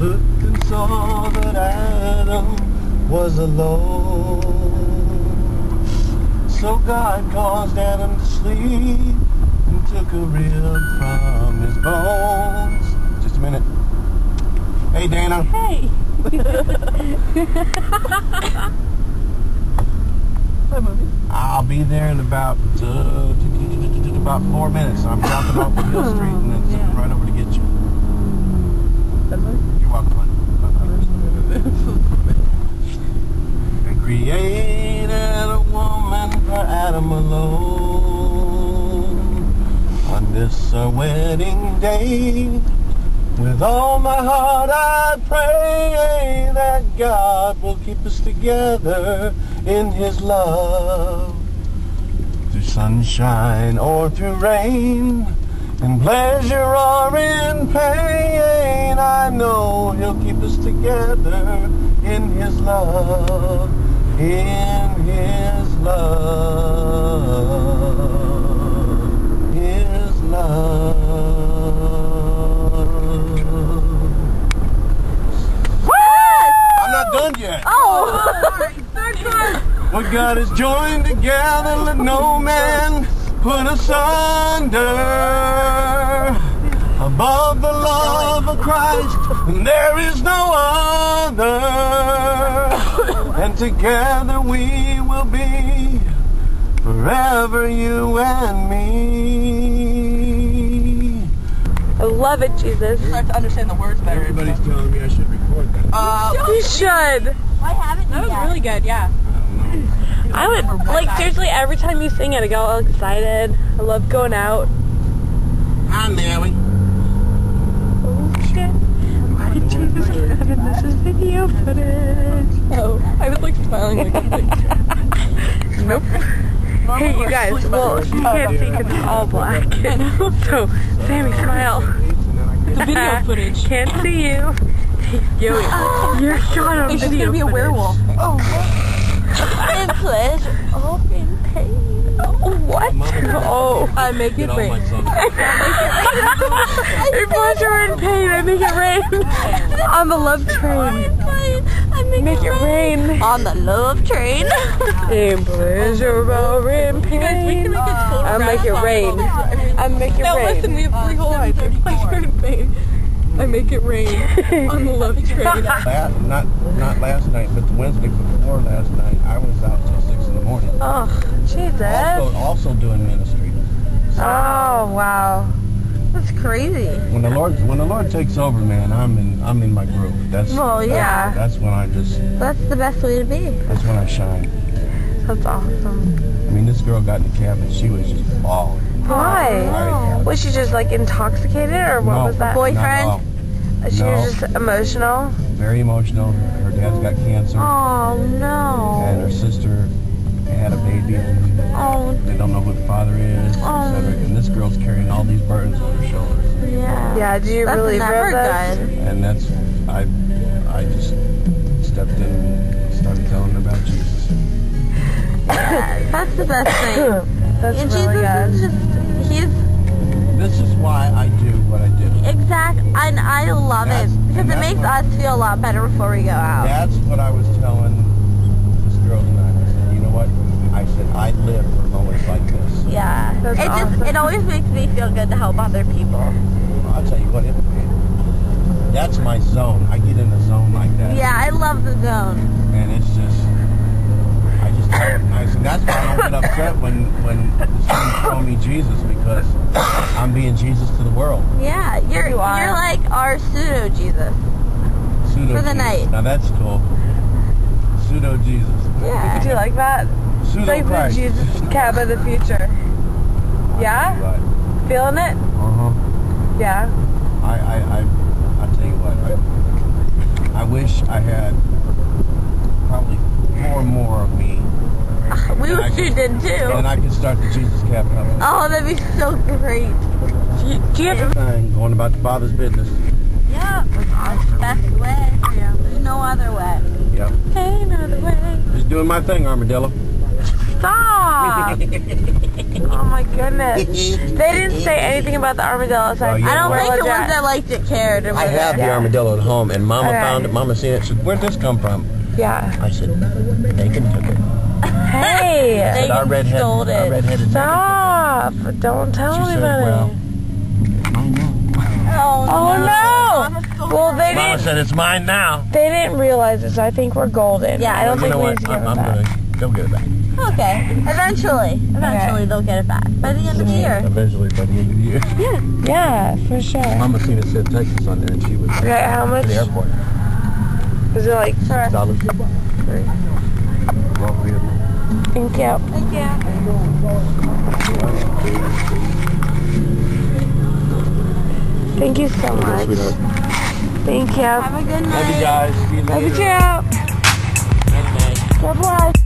looked and saw that Adam was alone. So God caused Adam to sleep and took a rib from his bones. Just a minute. Hey, Dana. Hey. I'll be there in about 4 minutes. I'm dropping off at Hill Street and then zipping right over to get you. You're welcome, honey. And created a woman for Adam alone. On this our wedding day, with all my heart I pray that God will keep us together in His love. Through sunshine or through rain, in pleasure or in pain, I know He'll keep us together in His love, in His love, His love. I'm not done yet. Oh! What God has joined together, let no man put asunder. Above the love of Christ, there is no other. And together we will be forever, you and me. I love it, Jesus. I have to understand the words better. Everybody's telling me I should record that. You should. Why haven't you That was yet? really good, yeah. I would, like, seriously, every time you sing it, I get all excited. I love going out. Hi, Mary. Oh, shit. Why did Jesus heaven? This is video footage. Oh, I was like smiling like Nope. Hey, you guys, well, you can't see because it's all black. So, Sammy, smile. the video footage. Can't see you. Joey, you're shot on She's video gonna be a footage. werewolf. Oh, in pleasure, oh, in pain. What? Oh. I make it rain. In pleasure and pain, I make it rain. On the love train. I Make it rain. On the love train. In pleasure or in pain. I make it rain. I make it Now rain. listen, we have 3 whole lines. In pleasure and pain. I make it rain on the love train. Not last night, but the Wednesday before last night, I was out till 6 in the morning. Oh, Jesus. Also doing ministry. Oh, wow. That's crazy. When the Lord takes over, man, I'm in my groove. That's yeah. That's when I just That's the best way to be. that's when I shine. That's awesome. I mean, this girl got in the cab and she was just bawling. Why? Was she just like intoxicated or what No, was that? not at all. She No. was just emotional? Very emotional. Her dad's got cancer, Oh, no. and her sister had a baby, and Oh, they don't know who the father is, etc. And this girl's carrying all these burdens on her shoulders. Yeah. yeah, do you That's really never this? good. And that's I just stepped in and started telling her about Jesus. Yeah, that's the best thing. That's And really Jesus is good. just, he's This is why I do what I do. exact, and I love it because it makes us feel a lot better before we go out. That's what I was telling this girl tonight. I said, you know what? I said, I live for moments like this. Yeah. That's awesome. It always makes me feel good to help other people. I'll tell you what, that's my zone. I get in a zone like that. Yeah, I love the zone. And it's just, I said, that's why I don't get upset when the students call me Jesus, because I'm being Jesus to the world. Yeah, you're like our pseudo Jesus. Pseudo For the night. Now that's cool. Pseudo Jesus. Yeah. Do you like that? Pseudo Like the Christ. Jesus cab of the future. Yeah? Right. Feeling it? Uh-huh. Yeah. I tell you what, I wish I had probably 4 more of me. We wish you did too. And I could start the Jesus Cab company. Oh, that'd be so great. Do you have Going about the Father's business. Yeah. That's the best way. Yeah. There's no other way. Yep. Hey, another way. Just doing my thing, Armadillo. Stop! Oh my goodness. They didn't say anything about the armadillo, so Oh, yeah. I don't we're think the legit. ones that liked it cared. I have the armadillo at home, and Mama Okay. found it. Mama seen it. Said, "Where'd this come from?" Yeah. I said, "Megan took it." Hey! Said, "Our redhead, stole our it. redheaded Stop! Don't tell She said, anybody. well, Oh no! Well, they Mama didn't. said, "It's mine now." They didn't realize it, so I think we're golden. Yeah, I don't You think know we what? need to give I'm it back. gonna go get it back. Okay. Eventually they'll get it back by the end of the year. Eventually, by the end of the year. Yeah, for sure. Mama seen it said Texas on there, and she was Okay, how to much? the airport. Is it like? $6. Thank you. Thank you. Thank you so much. Sweetheart. Thank you. Have a good night. Love you guys. See you Love you later. too. Night, night. God bless.